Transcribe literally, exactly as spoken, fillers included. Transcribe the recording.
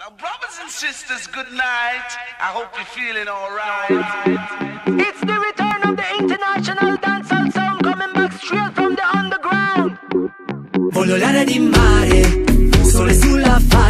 Now, brothers and sisters, good night. I hope you're feeling alright. It's the return of the international dancehall sound coming back straight from the underground. Voglio l'aria di mare, sole sulla faccia.